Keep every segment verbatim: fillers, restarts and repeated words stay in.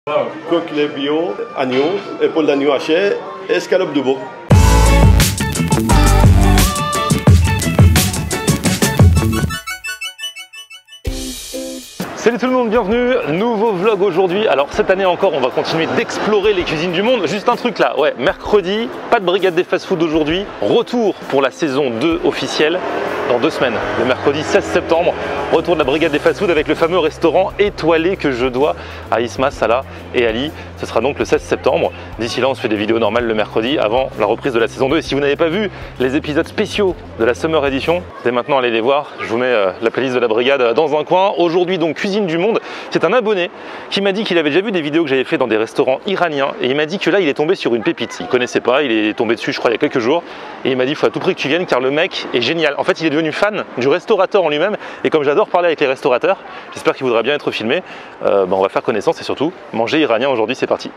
Coquelet bio, agneau, épaule d'agneau haché et escalope de veau. Salut tout le monde, bienvenue, nouveau vlog aujourd'hui. Alors cette année encore, on va continuer d'explorer les cuisines du monde. Juste un truc là, ouais, mercredi, pas de brigade des fast-food aujourd'hui. Retour pour la saison deux officielle dans deux semaines, le mercredi seize septembre. Retour de la brigade des fast-food avec le fameux restaurant étoilé que je dois à Isma, Salah et Ali. Ce sera donc le seize septembre. D'ici là, on se fait des vidéos normales le mercredi avant la reprise de la saison deux. Et si vous n'avez pas vu les épisodes spéciaux de la Summer Edition, dès maintenant allez les voir. Je vous mets euh, la playlist de la brigade dans un coin. Aujourd'hui donc cuisine du monde. C'est un abonné qui m'a dit qu'il avait déjà vu des vidéos que j'avais fait dans des restaurants iraniens et il m'a dit que là il est tombé sur une pépite. Il connaissait pas, il est tombé dessus je crois il y a quelques jours et il m'a dit il faut à tout prix que tu viennes car le mec est génial. En fait il est devenu fan du restaurateur en lui-même et comme j'adore parler avec les restaurateurs, j'espère qu'il voudra bien être filmé. Euh, bah, on va faire connaissance et surtout manger iranien aujourd'hui, c'est parti.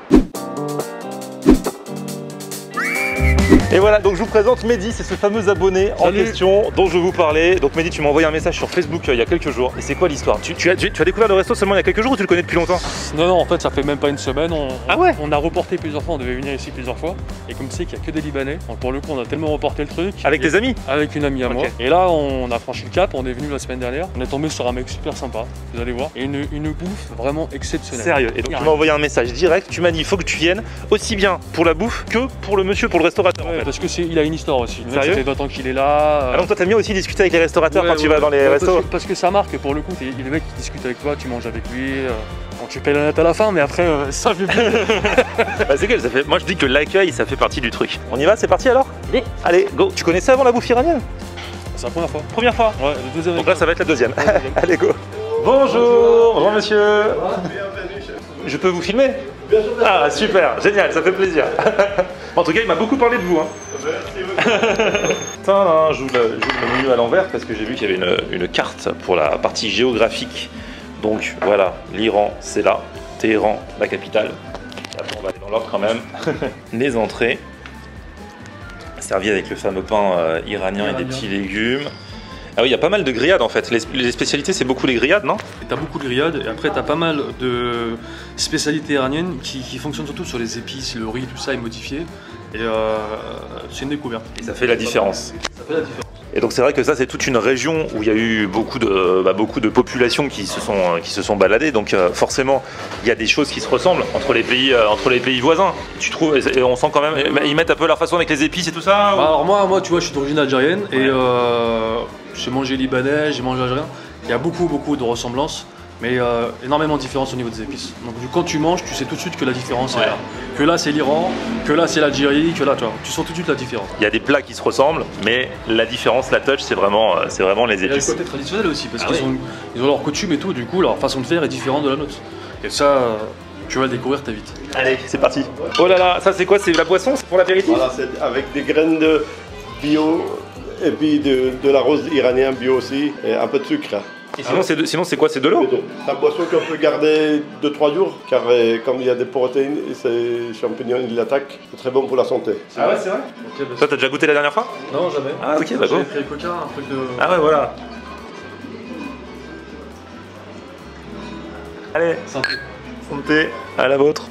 Et voilà, donc je vous présente Mehdi, c'est ce fameux abonné en Salut. question dont je vous parlais. Donc Mehdi, tu m'as envoyé un message sur Facebook euh, il y a quelques jours. Et c'est quoi l'histoire tu, tu, as, tu, tu as découvert le resto seulement il y a quelques jours ou tu le connais depuis longtemps? Non, non, en fait, ça fait même pas une semaine. On, Ah ouais? On a reporté plusieurs fois, on devait venir ici plusieurs fois. Et comme c'est qu'il n'y a que des Libanais, donc pour le coup, on a tellement reporté le truc. Avec et, des amis? Avec une amie à Ok. moi. Et là, on a franchi le cap, on est venu la semaine dernière. On est tombé sur un mec super sympa, vous allez voir. Et une, une bouffe vraiment exceptionnelle. Sérieux. Et donc tu m'as envoyé un message direct, tu m'as dit il faut que tu viennes aussi bien pour la bouffe que pour le monsieur, pour le restaurateur. Ouais, en fait. parce que c'est, il a une histoire aussi. Le mec, Sérieux? ça fait vingt ans qu'il est là. Ah donc toi t'aimes bien aussi discuter avec les restaurateurs Ouais, quand tu ouais, vas dans les ouais, restos? parce que, parce que ça marque, pour le coup, t'es- il est le mec qui discute avec toi, tu manges avec lui. euh, Bon, tu payes la note à la fin, mais après, euh, ça fait plaisir. Bah, c'est que ça fait... Moi je dis que l'accueil ça fait partie du truc. On y va, c'est parti alors? Oui. Allez, go. Tu connaissais avant la bouffe iranienne? C'est la première fois. Première fois? Ouais, le deuxième. Donc là ça va être la deuxième. Allez go. Bonjour. Bonjour monsieur. Je peux vous filmer? Ah super, génial, ça fait plaisir. En tout cas il m'a beaucoup parlé de vous. Hein. Tadam, je vous le, je vous le menu à l'envers parce que j'ai vu qu'il y avait une, une carte pour la partie géographique. Donc voilà, l'Iran c'est là, Téhéran la capitale. Et après on va aller dans l'ordre quand même. Les entrées, servies avec le fameux pain euh, iranien et des petits légumes. Ah oui, il y a pas mal de grillades en fait. Les, les spécialités, c'est beaucoup les grillades, non? Et t'as beaucoup de grillades, et après t'as pas mal de spécialités iraniennes qui, qui fonctionnent surtout sur les épices, le riz, tout ça est modifié. Et euh, c'est une découverte. Et ça fait la différence. Ça fait la différence. Et donc c'est vrai que ça, c'est toute une région où il y a eu beaucoup de, bah, beaucoup de populations qui se sont, qui se sont baladées. Donc euh, forcément, il y a des choses qui se ressemblent entre les pays, euh, entre les pays voisins. Tu trouves, et on sent quand même, ils mettent un peu leur façon avec les épices et tout ça. Bah, alors moi, moi, tu vois, je suis d'origine algérienne et euh, j'ai mangé libanais, j'ai mangé algérien. Il y a beaucoup, beaucoup de ressemblances, mais euh, énormément de différences au niveau des épices. Donc du- quand tu manges, tu sais tout de suite que la différence Ouais. est là. Que là c'est l'Iran, que là c'est l'Algérie, que là tu vois, tu sens tout de suite la différence. Il y a des plats qui se ressemblent, mais la différence, la touch, c'est vraiment, euh, c'est vraiment les Il y a le épices. côté traditionnel aussi, parce Ah qu'ils oui. ont, ils ont leurs coutumes et tout, du coup leur façon de faire est différente de la nôtre. Et ça, euh, tu vas le découvrir très vite. Allez, c'est parti. Oh là là, ça c'est quoi? C'est la boisson? C'est pour l'apéritif? Voilà, c'est avec des graines de bio et puis de, de la rose iranien bio aussi et un peu de sucre. Et sinon, c'est de- sinon, c'est quoi? C'est de l'eau? C'est une boisson qu'on peut garder deux trois jours car euh, comme il y a des protéines et ces champignons ils l'attaquent, c'est très bon pour la santé. Ah ouais, c'est vrai? Toi, t'as déjà goûté la dernière fois? Non, jamais. Ah ok, bah go. J'ai pris coca, un truc de. Ah ouais, voilà. Allez, Santé. santé, à la vôtre.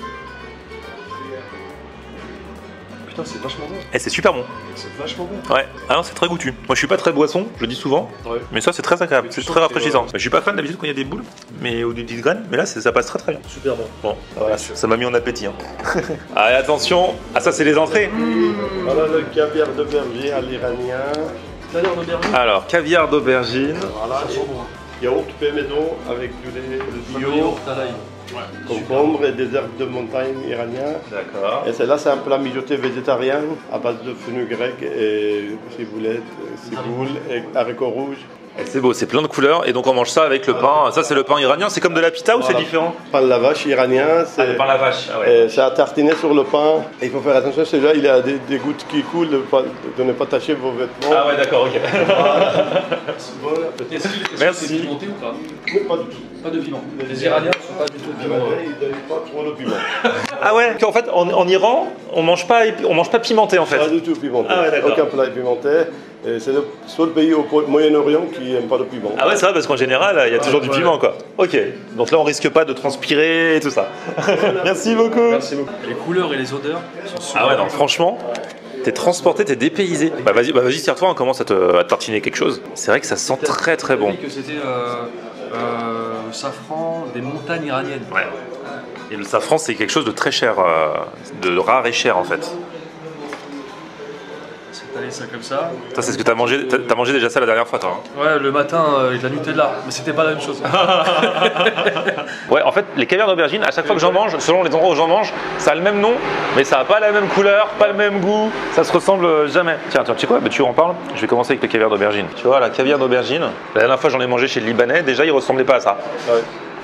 Putain, c'est vachement bon. Et c'est super bon. C'est vachement bon. Ouais, ah non, c'est très goûtu. Moi, je suis pas très boisson, je le dis souvent, Ouais. mais ça, c'est très agréable, Mais c'est tu très sens que, rafraîchissant. euh, Je suis pas fan d'habitude quand il y a des boules, mais ou des petites graines, mais là, c'est- ça passe très très bien. Super bon. Bon, voilà, ça m'a mis en appétit. Hein. Allez, attention. Ah, ça, c'est les entrées. Voilà le caviar de berger à l'iranien. D'ailleurs, l'aubergine. Alors, caviar d'aubergine. Voilà, C'est trop bon. yaourt fait maison avec du lait de Bio, bio, t'as l'ail. concombre et des herbes de montagne iranien. D'accord. Et celle-là, c'est un plat mijoté végétarien à base de fenugrec et ciboulette, ciboule et haricots rouges. Et c'est beau, c'est plein de couleurs, et donc on mange ça avec le pain. Ça, c'est le pain iranien. C'est comme de la pita ou c'est Voilà. différent? Pain de la vache iranien, Ah, c'est le pain à la vache. Ah ouais. et c'est à tartiner sur le pain. Et il faut faire attention, celui-là, il a des, des gouttes qui coulent, de, pas- de ne pas tacher vos vêtements. Ah ouais, d'accord, ok. Bon appétit. Est-ce que Merci. c'est pimenté ou pas? Mais pas du tout. Pas de piment. Les Iraniens ne sont pas du tout Les pimentés. Iraniens, ils ne donnent pas trop pas de piment. Ah ouais, en fait, en, en Iran, on mange pas, on mange pas pimenté en fait. Pas du tout pimenté. Ah ouais, d'accord. Aucun plat est pimenté. Et c'est le seul pays au Moyen-Orient qui n'aime pas de piment. Ah ouais, c'est vrai, parce qu'en général, il y a toujours du ouais. piment, quoi. Ok, donc là, on risque pas de transpirer et tout ça. Merci beaucoup. Merci beaucoup. Les couleurs et les odeurs sont super. Ah ouais, non, franchement, t'es transporté, t'es dépaysé. Bah vas-y, bah vas-y, serre-toi, on commence à te, à te tartiner quelque chose. C'est vrai que ça sent très très bon. T'as dit que c'était euh, euh, safran des montagnes iraniennes. Ouais. Et le safran, c'est quelque chose de très cher, euh, de rare et cher en fait. C'est allé ça comme ça. Ça, c'est ce que t'as mangé, t'as, t'as mangé déjà ça la dernière fois, toi. Hein. Ouais, le matin euh, avec la Nutella, mais c'était pas la même chose. Ouais, en fait, les caviars d'aubergine, à chaque fois que j'en mange, selon les endroits où j'en mange, ça a le même nom, mais ça n'a pas la même couleur, pas le même goût, ça se ressemble jamais. Tiens, tiens, tu sais quoi, bah, tu en parles. Je vais commencer avec le caviar d'aubergine. Tu vois, la caviar d'aubergine, la dernière fois j'en ai mangé chez le Libanais, déjà il ressemblait pas à ça. Ouais.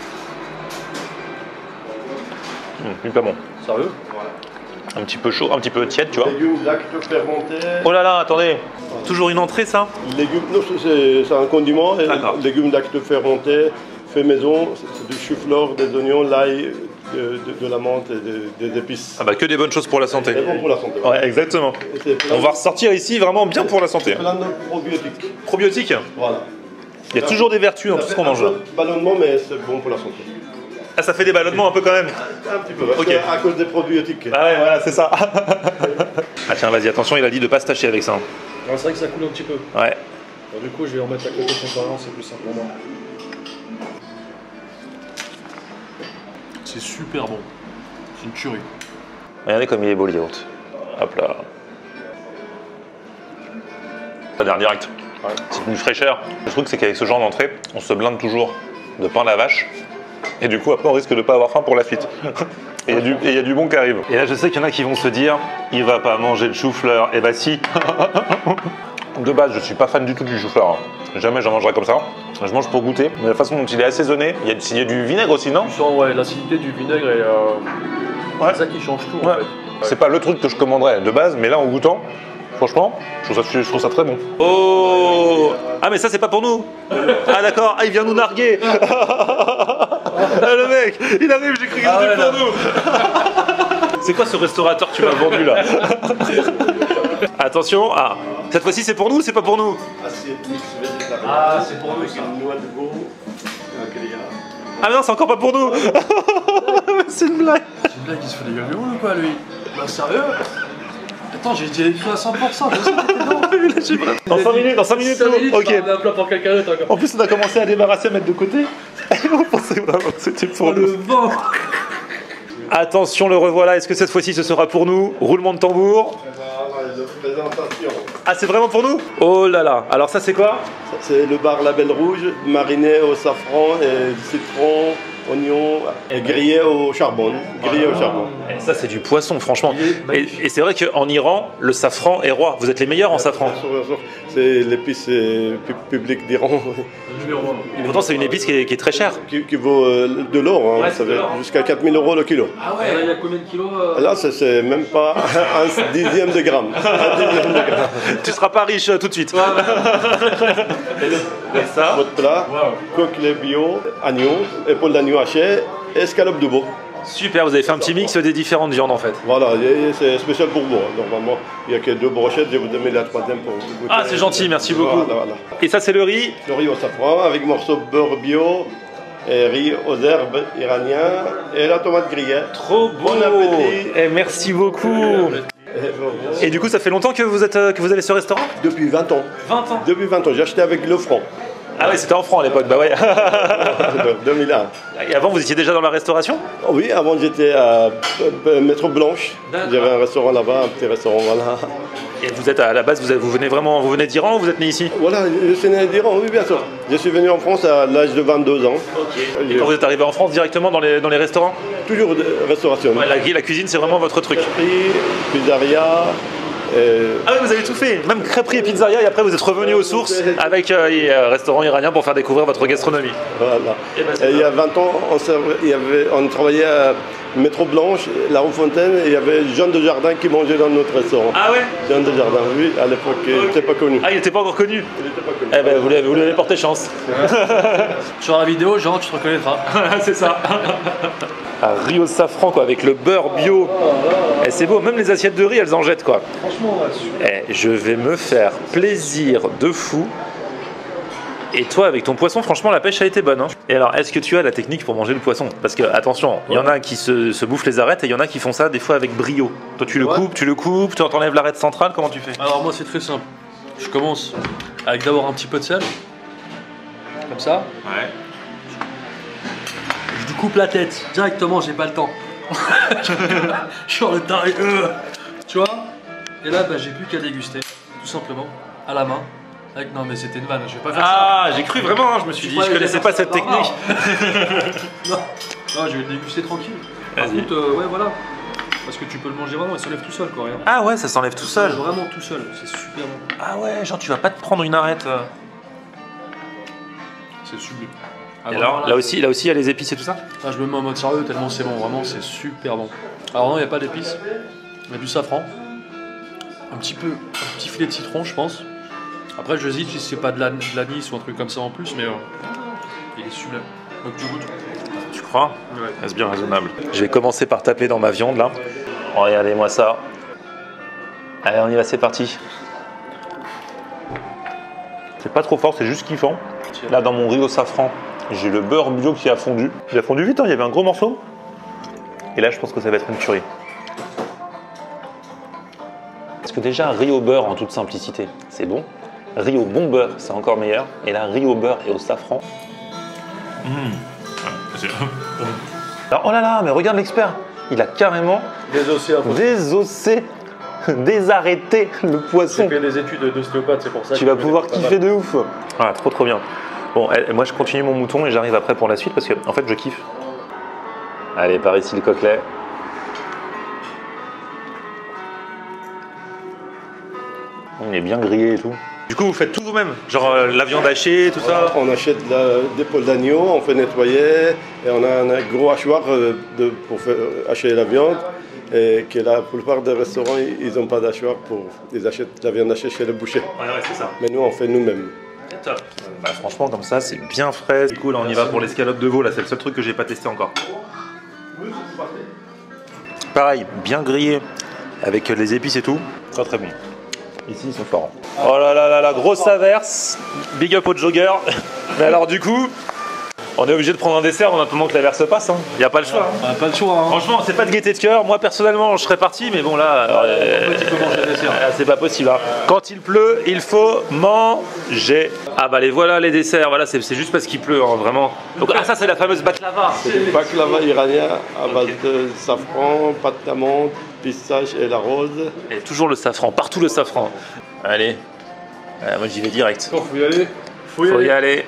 Hum, pas bon. Sérieux? Un petit peu chaud, un petit peu tiède, tu vois. Légumes lacto fermentés. Oh là là, attendez, toujours une entrée ça? Légumes, non, c'est, c'est un condiment. Et D'accord. légumes lacto fermentés, fait maison, c'est du chou-fleur, des oignons, l'ail, de, de, de la menthe et de- des épices. Ah bah que des bonnes choses pour la santé. C'est bon pour la santé. Ouais, exactement. Et c'est plein On va ressortir ici vraiment bien pour la santé. plein de probiotiques. Probiotiques, Voilà. il y a toujours des vertus dans tout ce qu'on mange. Un peu de ballonnement, mais c'est bon pour la santé. Ah, ça fait des ballonnements un peu quand même. Un petit peu, parce Ok. que à cause des probiotiques. Ah ouais, voilà, c'est ça. Ah tiens, vas-y, attention, il a dit de pas se tâcher avec ça. hein. Non, c'est vrai que ça coule un petit peu. Ouais. Alors, du coup, je vais en mettre à côté de son parent, c'est plus simple pour moi. C'est super bon. C'est une tuerie. Regardez comme il est beau le yaourt. Hop là. Ça dernière direct. Ouais. C'est une fraîcheur. Le truc, c'est qu'avec ce genre d'entrée, on se blinde toujours de pain à la vache. Et du coup, après, on risque de pas avoir faim pour la suite. Et il y a du- et il y a du bon qui arrive. Et là, je sais qu'il y en a qui vont se dire, il va pas manger le chou-fleur. Eh bah si. De base, je suis pas fan du tout du chou-fleur. hein. Jamais j'en mangerai comme ça. Je mange pour goûter. Mais la façon dont il est assaisonné, il y a, il y a du vinaigre aussi, non? Tu sens ouais, l'acidité du vinaigre et euh, Ouais. c'est ça qui change tout Ouais. en fait. C'est pas le truc que je commanderais de base, mais là en goûtant, franchement, je trouve ça, je trouve ça très bon. Oh! Ah mais ça c'est pas pour nous! Ah d'accord, ah il vient nous narguer! Ah, le mec, il arrive, j'ai cru qu'il Ah était ouais, pour là. nous! C'est quoi ce restaurateur que tu m'as vendu là? Attention, ah, cette fois-ci c'est pour nous ou c'est pas pour nous? Assiette mix végétarien. Ah, c'est pour nous, Avec ça. une noix de veau, un grillard. Ah non, c'est encore pas pour nous! C'est une blague! C'est une blague qui se fait des gueules de boule ou quoi lui? Bah sérieux? Attends, j'ai dit écrit à cent pour cent, je sais que t'étais dedans. Dans cinq minutes, dans cinq minutes, cinq nous. minutes, Ok. je parle d'un plat pour quelqu'un d'autre encore. En plus, on a commencé à débarrasser, à mettre de côté. On pensait vraiment que c'était pour Oh, nous. le vent! Attention, le revoilà. Est-ce que cette fois-ci ce sera pour nous? Roulement de tambour. Voilà, de présentation. Ah, c'est vraiment pour nous? Oh là là. Alors, ça, c'est quoi? Ça, c'est le bar Label Rouge, mariné au safran et citron, oignon, et grillé au charbon. Grillé au charbon. Et ça, c'est du poisson, franchement. Il est Et, magnifique. et c'est vrai qu'en Iran, le safran est roi. Vous êtes les meilleurs en safran. Bien sûr, bien sûr. C'est l'épice euh, pu- publique d'Iran Numéro un. Et pourtant, c'est une épice qui est, qui est très chère. qui, qui vaut euh, de l'or. Hein, Ouais, ça c'est de fait l'or. jusqu'à quatre mille euros le kilo. Ah ouais, là, il y a combien de kilos euh Là, c'est- c'est même pas un dixième de gramme. Un dixième de gramme. Tu seras pas riche euh, tout de suite. Et ça? Votre plat, coquelet bio, agneau, épaule d'agneau haché et escalope de veau. Super, vous avez fait un petit mix des différentes viandes en fait. Voilà, et c'est spécial pour vous. hein. Normalement, il n'y a que deux brochettes, je vais vous donner la troisième pour vous goûter. Ah, c'est gentil, merci beaucoup. Voilà, voilà. Et ça, c'est le riz. Le riz au safran avec morceau de beurre bio, et riz aux herbes iraniens et la tomate grillée. Trop beau. Bon appétit. Et merci beaucoup. Et Et du coup, ça fait longtemps que vous, êtes, euh, que vous avez ce restaurant? depuis vingt ans. vingt ans. Depuis vingt ans, j'ai acheté avec le franc. Ah ouais, c'était en francs à l'époque, bah ouais. deux mille un. Et avant, vous étiez déjà dans la restauration? Oui, avant j'étais à euh, Métro Blanche. D'accord. J'avais un restaurant là-bas, un petit restaurant, voilà. Et vous êtes à la base, vous, êtes- vous venez vraiment, vous venez d'Iran ou vous êtes né ici? Voilà, je suis né d'Iran, oui, bien sûr. Je suis venu en France à l'âge de vingt-deux ans. Et quand vous êtes arrivé en France directement dans les, dans les restaurants? Toujours de restauration. Ouais, la, la cuisine, c'est vraiment votre truc. Crêperie, pizzeria. euh, Ah ouais, vous avez tout fait, même crêperie et pizzeria, et après vous êtes revenu aux sources avec euh, et, euh, restaurant iranien pour faire découvrir votre gastronomie. Voilà. Eh ben, c'est Et il y a bien. vingt ans, on, servait- il y avait, on travaillait à Métro Blanche, la rue Fontaine, et il y avait Jean Desjardins qui mangeait dans notre restaurant. Ah ouais? Jean Desjardins, oui, à l'époque, il n'était pas connu. Ah, il n'était pas encore connu? Il n'était pas connu. Eh ben, vous lui avez, vous lui avez porté chance. Sur la vidéo, genre, tu te reconnaîtras. C'est ça. à riz au safran quoi, avec le beurre bio. Et c'est beau, même les assiettes de riz elles en jettent quoi. Franchement, ouais, super. Et je vais me faire plaisir de fou. Et toi avec ton poisson, franchement la pêche a été bonne. Hein. Et alors, est-ce que tu as la technique pour manger le poisson? Parce que attention, il ouais. y en a qui se, se bouffent les arêtes et il y en a qui font ça des fois avec brio. Toi tu le ouais. coupes, tu le coupes, tu t'enlèves l'arête centrale, comment tu fais? Alors moi c'est très simple. Je commence avec d'abord un petit peu de sel. Comme ça. Ouais. Je découpe la tête directement, j'ai pas le temps. Je suis en le taré. Euh, tu vois? Et là, bah, j'ai plus qu'à déguster, tout simplement, à la main. Avec... Non, mais c'était une vanne, je vais pas faire ah, ça. Ah, j'ai cru vraiment, hein, je me suis dit, je connaissais pas cette technique. Non. non, je vais le déguster tranquille. Par contre, euh, ouais, voilà. Parce que tu peux le manger vraiment, il s'enlève tout seul, quoi. Regarde. Ah ouais, ça s'enlève tout seul. Vraiment tout seul, c'est super bon. Ah ouais, genre tu vas pas te prendre une arête. C'est sublime. Ah, et alors, voilà. là aussi, là aussi, il y a les épices et tout ça. Ah, je me mets en mode sérieux tellement c'est bon, vraiment, c'est super bon. Alors non, il n'y a pas d'épices, il y a du safran, un petit peu, un petit filet de citron, je pense. Après, j'hésite si c'est pas de l'anis ou un truc comme ça en plus, mais euh, il est sublime. Donc tu goûtes. Tu crois? Ouais. C'est bien raisonnable. Je vais commencer par taper dans ma viande là. Oh, regardez-moi ça. Allez, on y va, c'est parti. C'est pas trop fort, c'est juste kiffant. Là, dans mon riz au safran, j'ai le beurre bio qui a fondu. Il a fondu vite, hein, il y avait un gros morceau. Et là, je pense que ça va être une tuerie. Parce que déjà, riz au beurre en toute simplicité, c'est bon. Riz au bon beurre, c'est encore meilleur. Et là, riz au beurre et au safran. Mmh. Alors, oh là là, mais regarde l'expert. Il a carrément désossé, désossé, désarrêté le poisson. J'ai fait des études d'ostéopathe, c'est pour ça. Tu vas pouvoir kiffer de ouf. Ah, trop trop bien. Bon, moi je continue mon mouton et j'arrive après pour la suite parce que en fait je kiffe. Allez, par ici le coquelet. Il est bien grillé et tout. Du coup, vous faites tout vous-même? Genre euh, la viande hachée, tout ça? On achète la, des poils d'agneau, on fait nettoyer et on a un gros hachoir de, pour faire, hacher la viande. Et que la plupart des restaurants, ils n'ont pas d'hachoir pour. Ils achètent la viande hachée chez le boucher. Ouais, ouais, c'est ça. Mais nous, on fait nous-mêmes. Top. Bah, franchement, comme ça, c'est bien frais. Du coup, là, on y va pour l'escalope de veau. Là, c'est le seul truc que j'ai pas testé encore. Pareil, bien grillé avec les épices et tout. Très très bon. Ici, ils sont forts. Oh là là là là, grosse averse. Big up au jogger. Mais alors, du coup, on est obligé de prendre un dessert en attendant que l'averse passe. Il hein. n'y a pas le choix. Hein. On n'a pas le choix. Hein. Franchement, c'est pas de gaieté de cœur. Moi, personnellement, je serais parti, mais bon, là, euh, c'est pas possible. Hein. Quand il pleut, il faut manger. Ah bah les voilà les desserts. Voilà, c'est juste parce qu'il pleut, hein, vraiment. Donc, ah, ça, c'est la fameuse baklava. C'est le baklava iranien à base okay. de safran, pâte d'amande, pistache et la rose. Et toujours le safran, partout le safran. Allez, euh, moi j'y vais direct. Oh, faut y aller. Faut y faut aller. Y aller.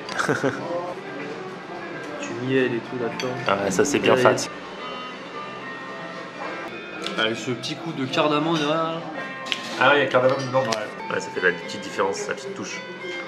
Miel et tout là-dedans. Ah, ça c'est bien fat. Avec ce petit coup de cardamome là. Ah oui, il y a cardamome dedans. Ouais. Ouais, ça fait la petite différence, la petite touche.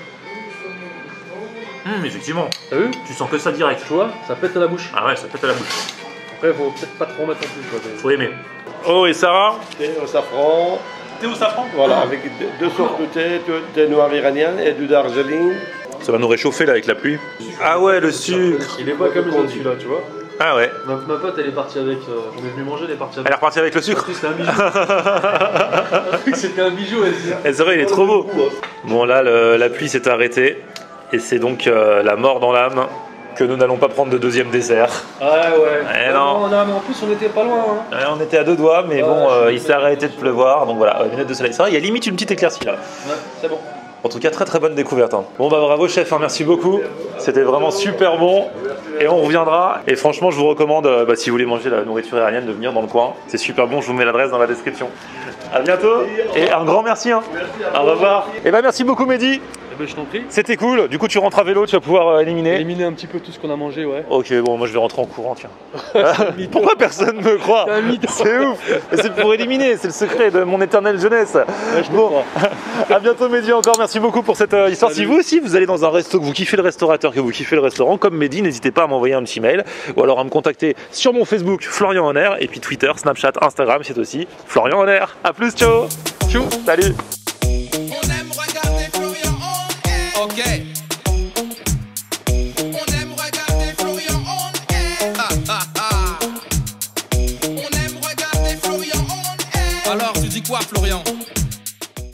Hum, effectivement. T'as vu? Tu sens que ça direct. Tu vois, ça pète à la bouche. Ah ouais, ça pète à la bouche. Après, faut peut-être pas trop mettre en plus. Quoi, mais... Faut aimer. Oh, et Sarah? Thé au safran. Thé au safran? Voilà, avec deux sortes de thé, thé noir iranien et du darjeeling. Ça va nous réchauffer là avec la pluie. Ah ouais, le sucre. Il est pas comme les autres celui-là, tu vois. Ah ouais. Ma, ma pote, elle est partie avec. Euh, on est venu manger, elle est partie avec. Elle est repartie avec le sucre. C'était un bijou. C'était un bijou, elle dit. Et c'est vrai, il est trop beau. Bon là, le, la pluie s'est arrêtée et c'est donc euh, la mort dans l'âme que nous n'allons pas prendre de deuxième dessert. Ah ouais. Eh non. non. Non, mais en plus on était pas loin. Hein. Ouais, on était à deux doigts, mais ouais, bon, euh, il s'est arrêté de pleuvoir, donc voilà, lunettes de soleil. C'est vrai, il y a limite une petite éclaircie là. Ouais, c'est bon. En tout cas, très très bonne découverte. Hein. Bon bah bravo chef, hein, merci beaucoup. C'était vraiment super bon. Et on reviendra. Et franchement, je vous recommande, euh, bah, si vous voulez manger la nourriture iranienne, de venir dans le coin. C'est super bon, je vous mets l'adresse dans la description. À bientôt. Et un grand merci. Hein. Au revoir. Et bah merci beaucoup Mehdi. Eh ben, je t'en prie. C'était cool. Du coup, tu rentres à vélo, tu vas pouvoir euh, éliminer. Éliminer un petit peu tout ce qu'on a mangé, ouais. Ok, bon, moi je vais rentrer en courant, tiens. Pourquoi personne me croit? C'est ouf. C'est pour éliminer, c'est le secret de mon éternelle jeunesse. Ouais, je bon, à bientôt Mehdi encore. Merci beaucoup pour cette euh, histoire. Salut. Si vous aussi vous allez dans un resto, que vous kiffez le restaurateur, que vous kiffez le restaurant, comme Mehdi, n'hésitez pas à m'envoyer un petit mail ou alors à me contacter sur mon Facebook Florian Honner et puis Twitter, Snapchat, Instagram, c'est aussi Florian Honner. A plus, ciao. Ciao. Salut. Okay. On aime regarder Florian on air. fois, Florian.